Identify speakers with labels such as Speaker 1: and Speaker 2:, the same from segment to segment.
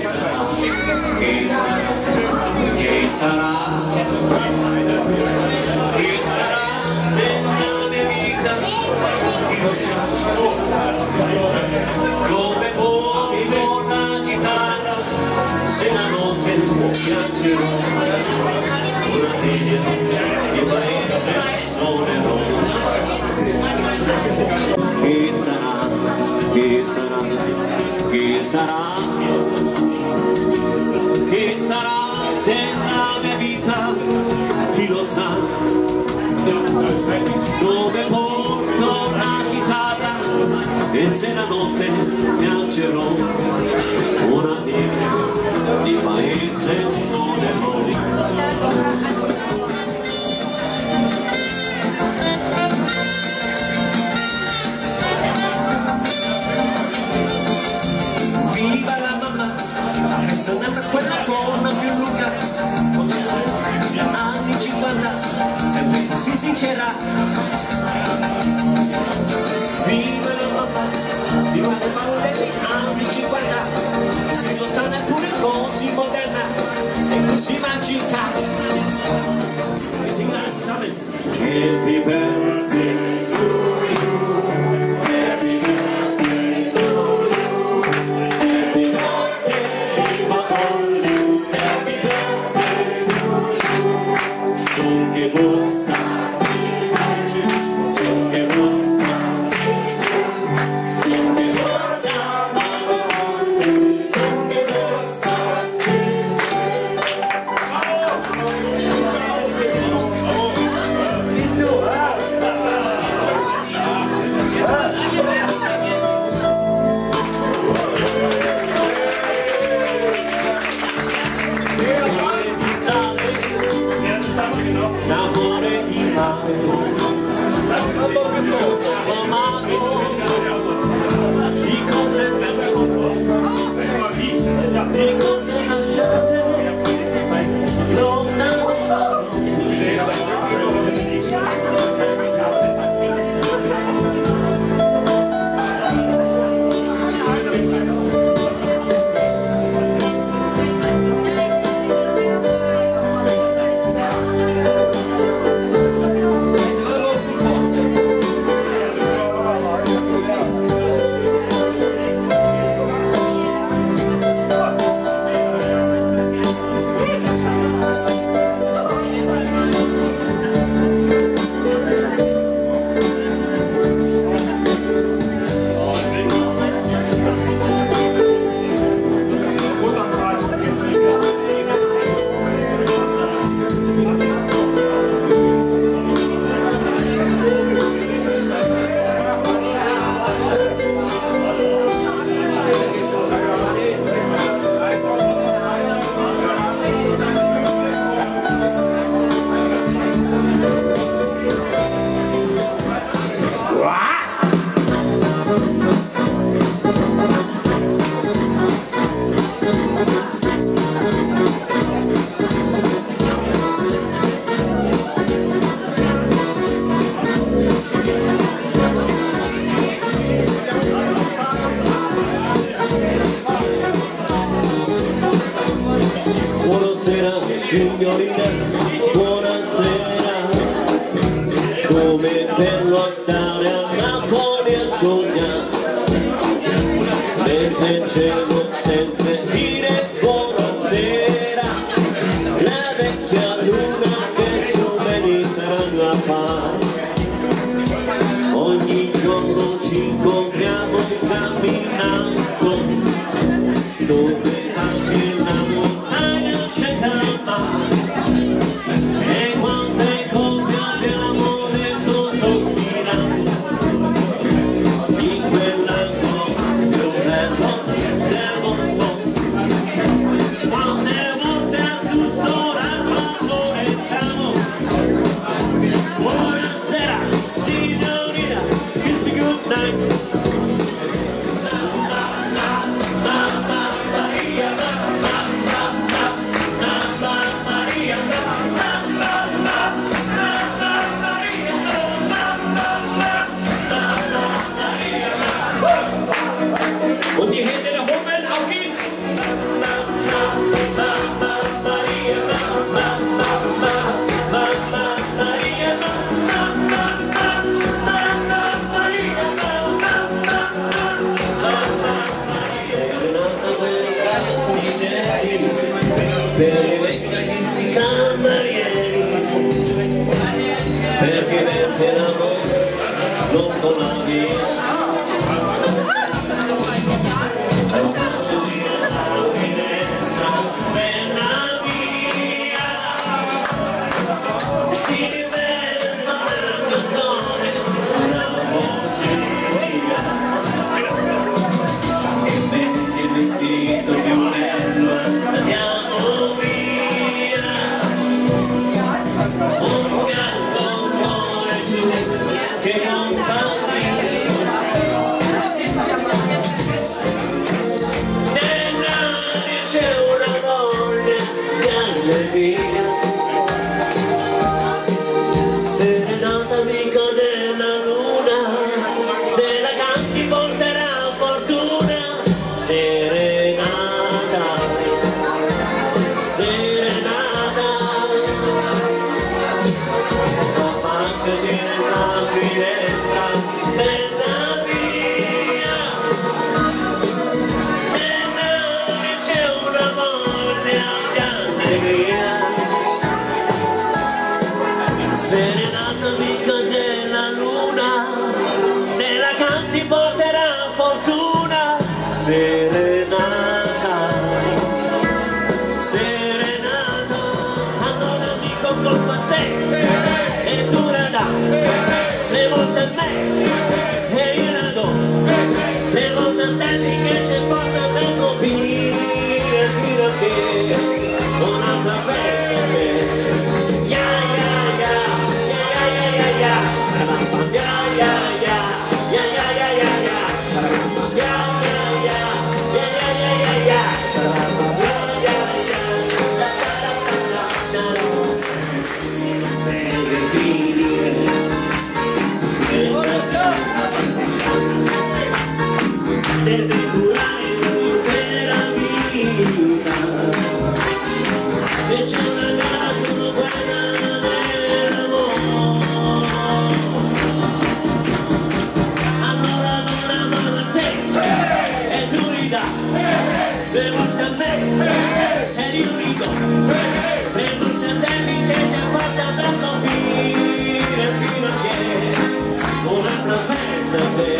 Speaker 1: nella mia vita, io so come poi con la chitarra, se la notte piangerò una veglia di paese suonerò. Chi sarà, chi sarà, chi sarà, chi sarà della mia vita, chi lo sa, dove porto una chitarra e se la notte piangerò una veglia di paese suonerò. Viva la mamma, è sonata quella donna più lunga, anni 50, sempre così sincera. Viva la mamma, viva le parole degli anni 50, così lontana eppure così moderna e così magica. E signora si sa bene. Happy birthday to you. Sapore di mare, di cose di cose lasciate lontano. Buonasera signorina, buonasera, come bello stare a Napoli a sognare, mentre il cielo sente dire buonasera, la vecchia luna che sul Mediterraneo appare, ogni giorno ci incontriamo camminando, dove anche la montagna e quante cose abbiamo detto sostenendo. per i vecchiatisti camerieri, perché verte l'amore non torna via. Al calcio di alla finestra della via ti diventa una canzone, una poesia, e metti il vestito più bello, andiamo via, un gatto cuore giù che compagnia. Nell'aria c'è una voglia di allegria, serenata amica della luna, se la canti porterà fortuna. Serenata, serenata, affacciati nella finestra della via, nell'aria c'è una voglia di allegria, serenata amica della luna, se la canti porterà fortuna. Serenata, serenata, allora mi concordo a te e tu la dai, 3 volte a me e io la do, 3 volte a te finché c'è forza per colpire fino a che un'altra festa c'è. Ya ya ya, ya ya ya ya ya, ya ya ya, ya ya ya ya ya, ya. Deve curare l'intera vita, se c'è una gara sono quella dell'amore, allora non amano a te e tu ridai, 3 volte a me ed io rido, 3 volte a te finché c'è forza per colpire fino a che un'altra festa c'è.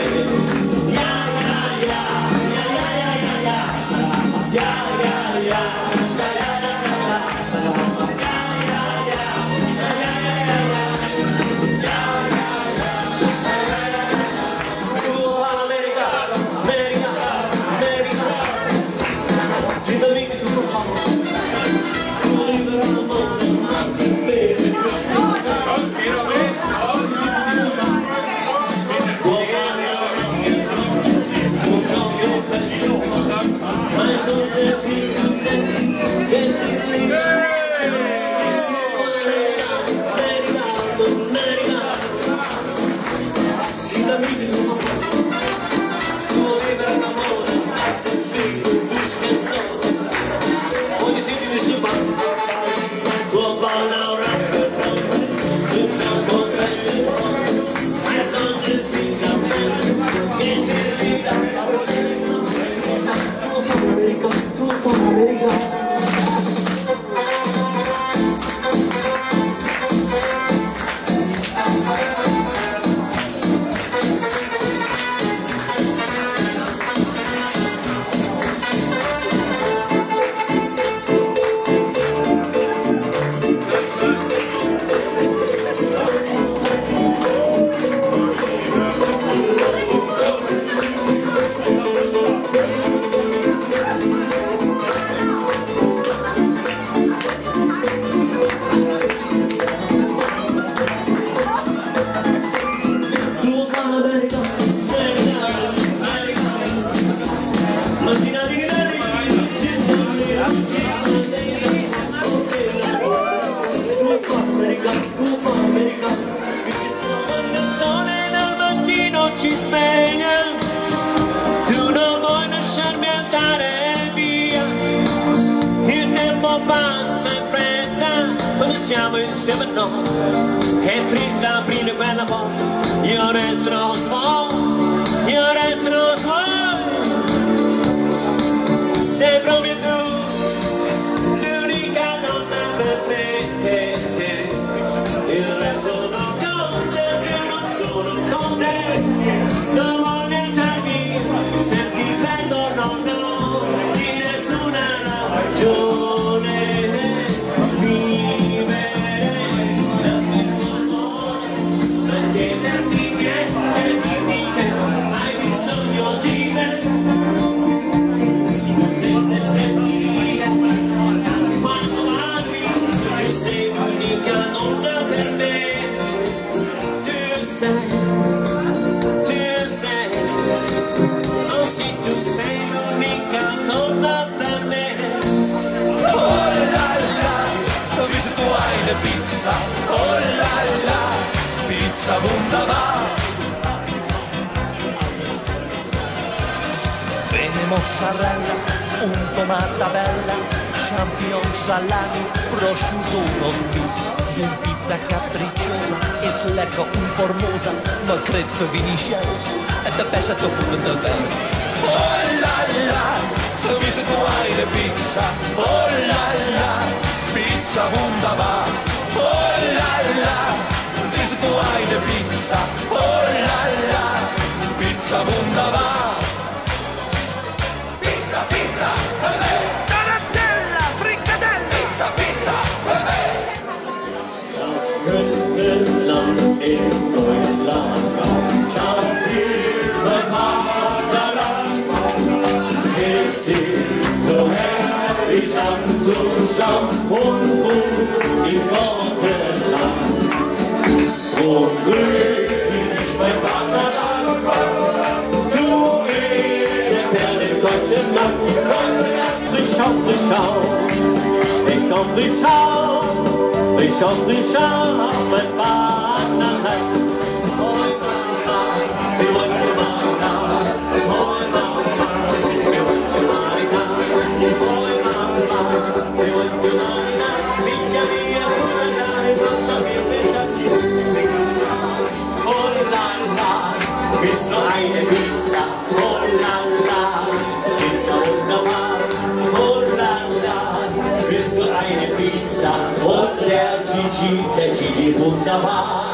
Speaker 1: Ci sveglia, tu non vuoi lasciarmi andare via, il tempo passa in fretta quando siamo insieme noi, è triste aprire quella porta, io resterò solo, io resterò solo, se proprio tu
Speaker 2: pizza, oh la la, pizza wunderbar. Bene mozzarella, un tomata bella, champignon, salami, prosciutto, un beef, zijn pizza capricciosa, is lekker onformosa, maar krijgt verwinisje, het de beste toevoegen ter wereld. Oh la la, wie is het eine pizza, oh la la, pizza wunderbar. Oh la la, wie is het eine pizza, oh la la, pizza wunderbar. Pizza, pizza, Donatella, fricadelle, pizza, pizza,
Speaker 1: Das schönste Land in Deutschland, das ist mein Vaterland. Es ist so herrlich anzuschauen und im Gottesland. Und grüß dich, mein Vaterland, du edle Perle im deutschen Land. Frisch auf, frisch auf, frisch auf, frisch auf. Frisch auf, frisch auf, mein Vaterland. Willst du eine Pizza? Oh la la, Pizza wunderbar. Oh la la, willst du eine Pizza? Und der Gigi ist wunderbar.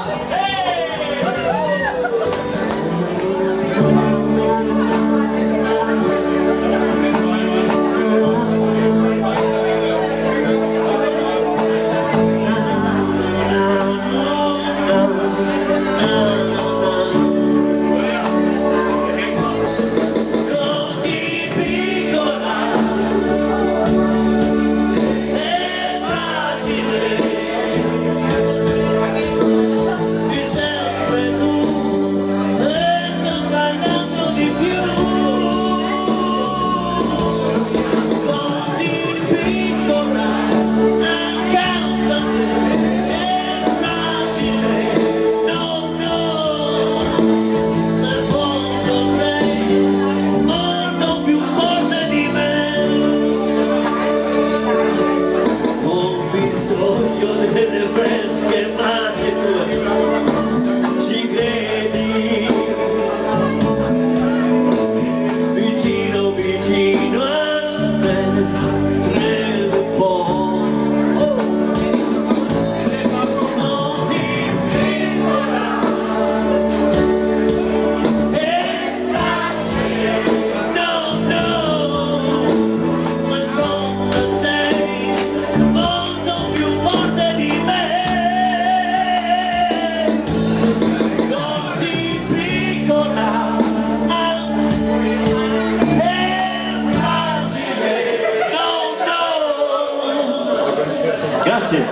Speaker 1: Grazie.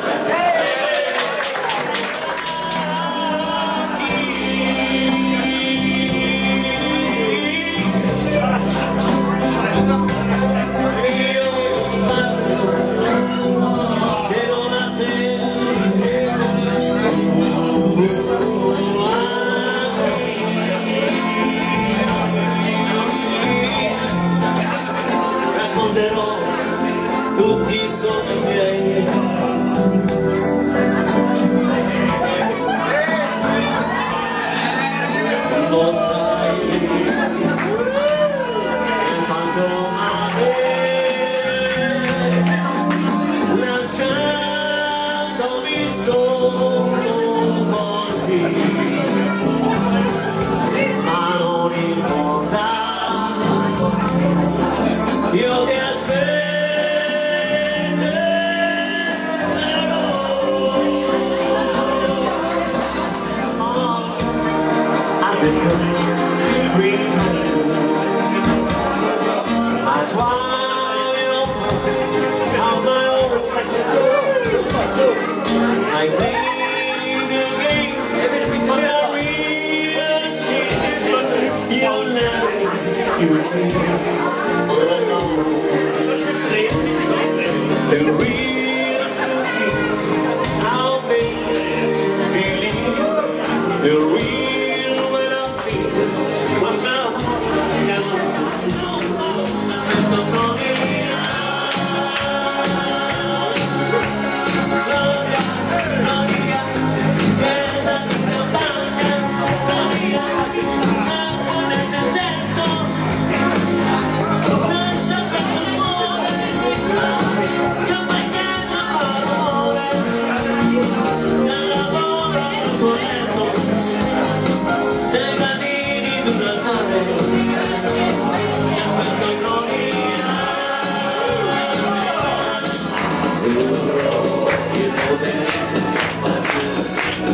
Speaker 1: Se non a te racconterò tutti i sogni miei. Lo sai, è fatto male, lasciandomi solo così, ma non importa, io ti aspetto. I drive on my own. I play the game, but the real shit. You love, you dream all alone. The real thing, how big. Giuro di poter fare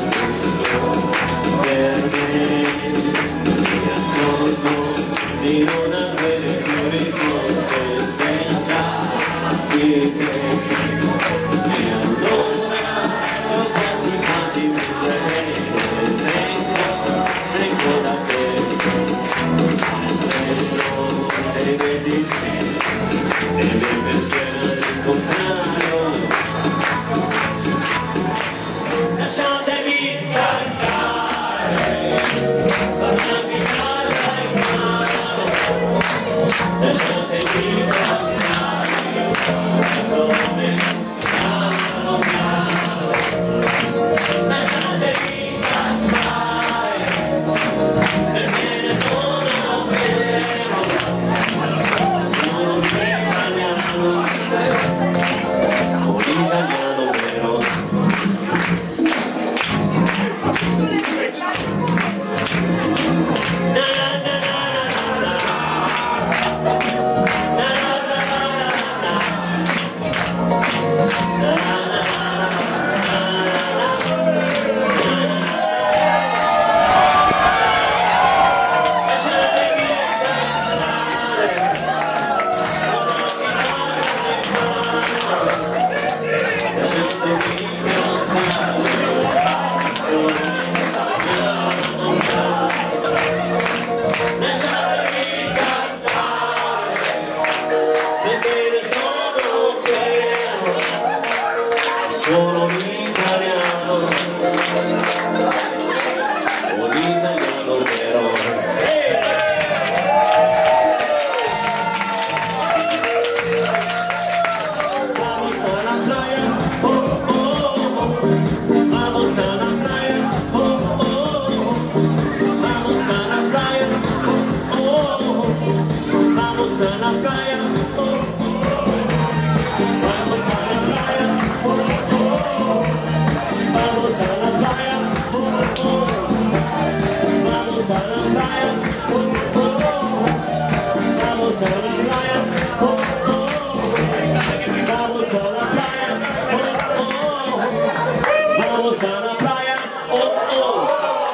Speaker 1: per me, mi accorgo di non avere più risorse senza di te, e allora io quasi quasi mi vengo da te, vengo dei mesi e dei pensieri al contrario. Lasciatemi cantare, lasciatemi cantare, lasciatemi cantare, sono piano piano, lasciatemi cantare, perché ne sono fiero, sono un italiano vero. Sono un italiano vero. Vamos a la playa, oh, oh, oh. Vamos a la playa, oh, oh, oh. Vamos a la playa, oh, oh, oh. Vamos a la playa, oh, oh, oh. Vamos a la playa, oh, oh, oh. Vamos a la playa, oh, oh, oh. Vamos a la playa, oh, oh, oh. Vamos a la playa, oh, oh, oh. Vamos a la playa, oh, oh. Vamos a la playa, oh, oh.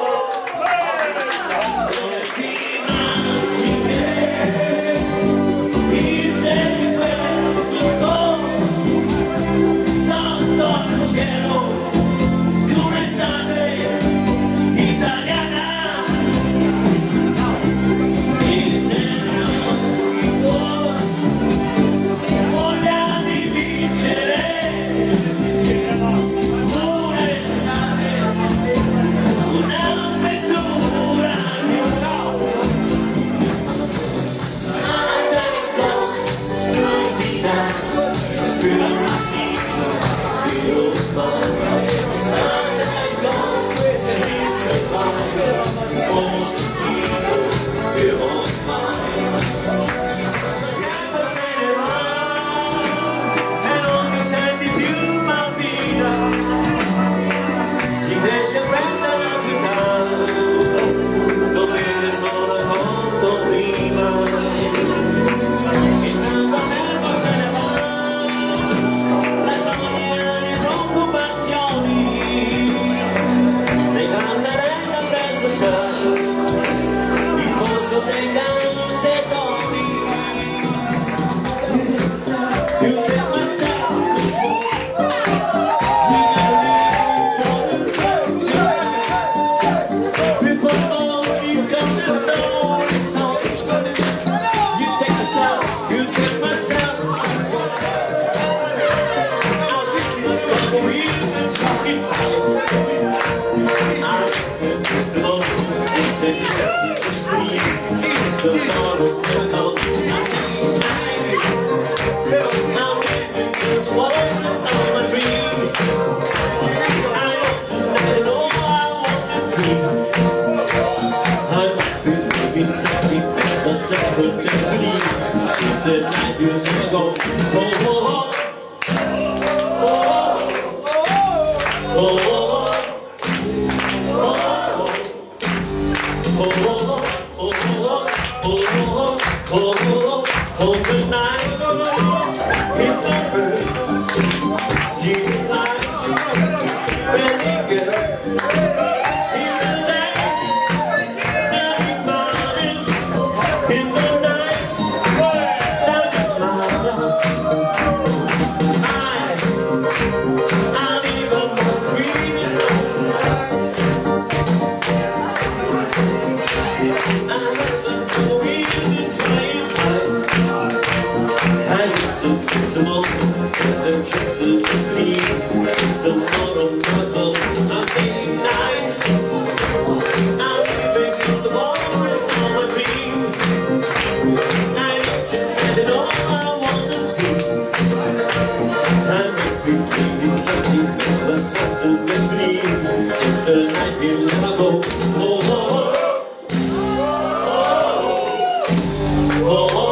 Speaker 1: It's the night you never go. Oh, oh, oh. Oh, oh, oh, oh, the night is over. see the light. Really good. In the day, nothing matters. In the night, nothing matters. I'll even more green. The kiss is clean, it's the one of knuckles. I'm saying night. I'm leaving in the forest on my dream. And all I want to see. I must be feeling something, but something is clean. It's the night we'll never go. Oh, oh, oh, oh,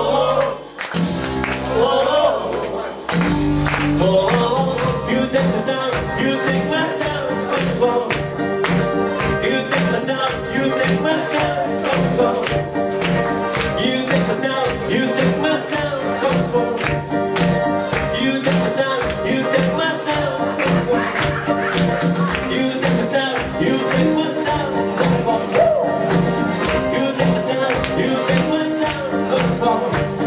Speaker 1: oh. You take my sound control. You take my sound control. You take my sound control. You take my sound control. You take my sound control. You take my sound control. You take my sound control. You take my sound control.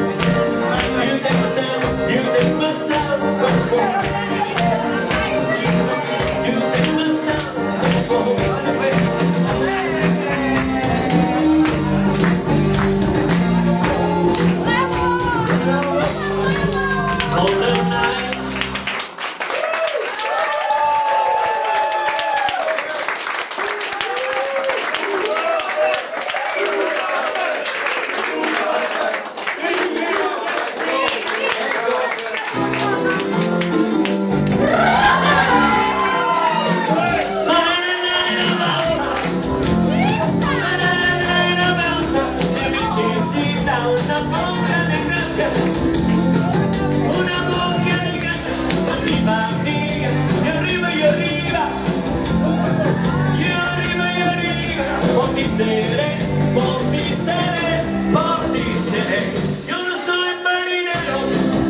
Speaker 1: Por ti seré. Yo no soy marinero,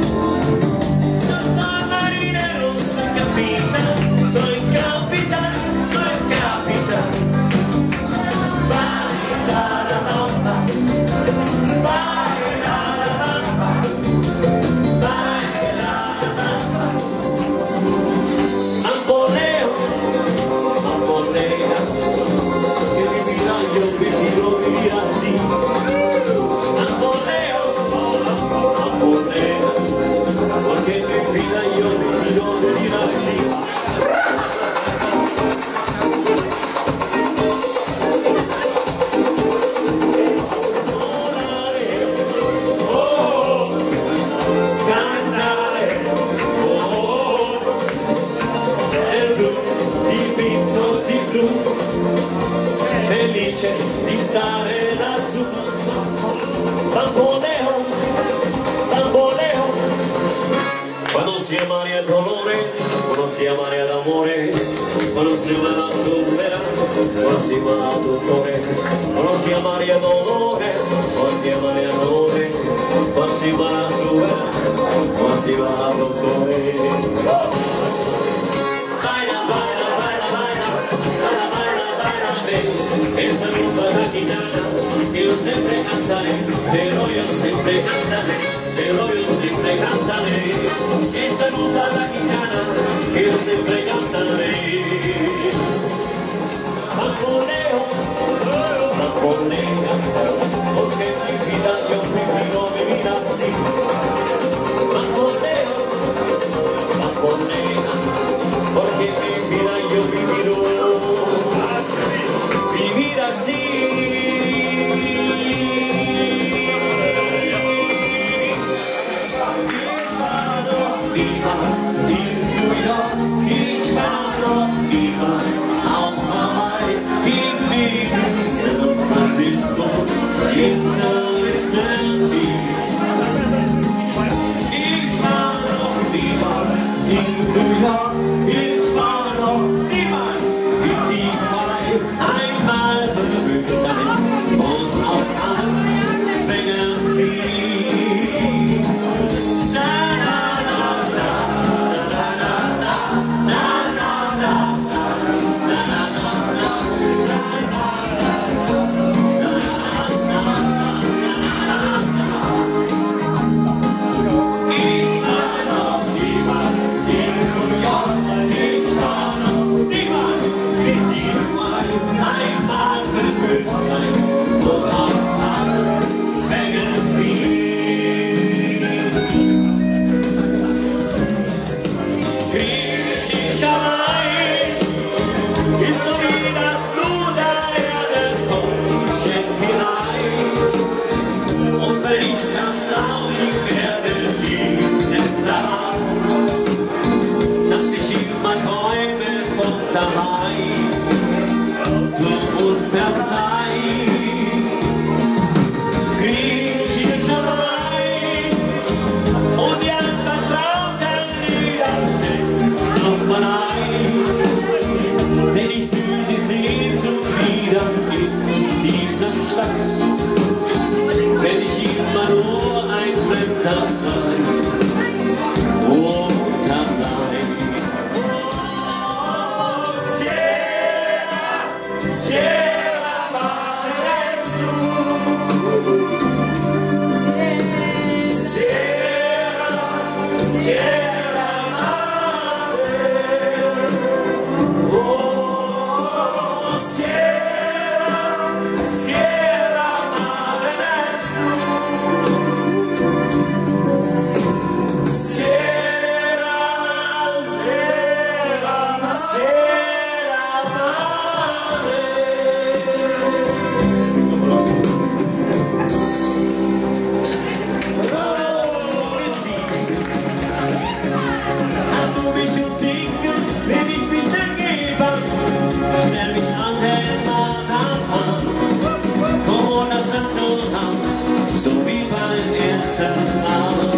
Speaker 1: soy capitán, soy capitán. Baila la bamba, baila la bamba, baila la bamba. Bamboleo, bambolea, que mi vida yo prefiero vivir así. Bamboleo, bambolea, porque mi vida yo prefiero vivir así. Felice di stare lassù. Bamboleo, bamboleo. Quando si è mare dolore, quando si è mare d'amore, quando si va a supera, quando si va a dottore, quando si è mare dolore, quando si è mare d'amore, quando si va a supera, quando si va a dottore. Esa rumba maquinana que yo siempre cantaré, pero yo siempre cantaré, pero yo siempre cantaré. Esta rumba maquinana que yo siempre cantaré. Bamboleo, bambolea, porque mi vida yo prefiero vivir así. Bamboleo, bambolea, porque mi vida yo prefiero vivir así. Ich war noch niemals auf Hawaii, in San Francisco, in San Keys. Ich war noch niemals in New York, ich war noch niemals in DeFi. Einmal verrückt sein und aus allen Zwängen fliehen. Na na na na na na na na. krieg ich allein. Ist so wie das Blut der Erde und schenk mir ein. Und wenn ich dann traurig werde, liegt es daran, dass ich immer träume von daheim. Du musst verzeihen, krieg ich hier schon rein. Und die vertrauten Lieder schenkt auf mein Ei. Denn ich fühl die Sehnsucht wieder in dieser Stadt, wenn ich immer nur ein Fremder sei und allein. Oh, Sierra, Sierra Madre Sur, Sierra, Sierra Madre, oh, Sierra, Sierra Madre Sur, Sierra, Sierra, Sierra Madre. Hast du mich umzingelt, will ich mich ergeben, schnell mich an den Mann an. Komm und lass das so raus, so wie beim ersten Mal.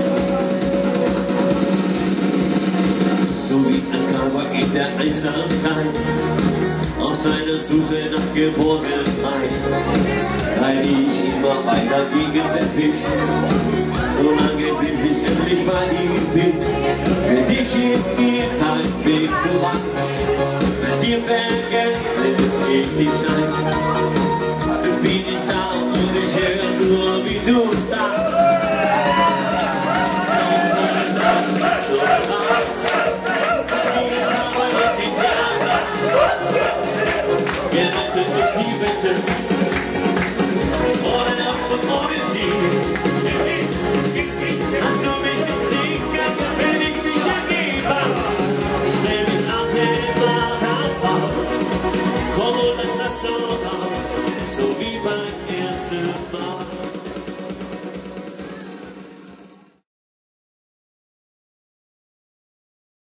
Speaker 1: So wie ein Cowboy in der Einsamkeit, auf seiner Suche nach Geborgenheit, reite ich immer weiter gegen den Wind, solange bis ich endlich bei ihm bin. Für dich ist mir kein Weg zu weit, bei dir vergesse ich die Zeit. Bin ich da und ich höre nur, wie du sagst. Das ist so krass. Gerettet durch die Wette, ohne Herz und ohne Ziel. Hast du mich umzingelt, will ich mich ergeben, stell mich an den Mann. Komm und lass das so raus, so wie beim ersten Mal.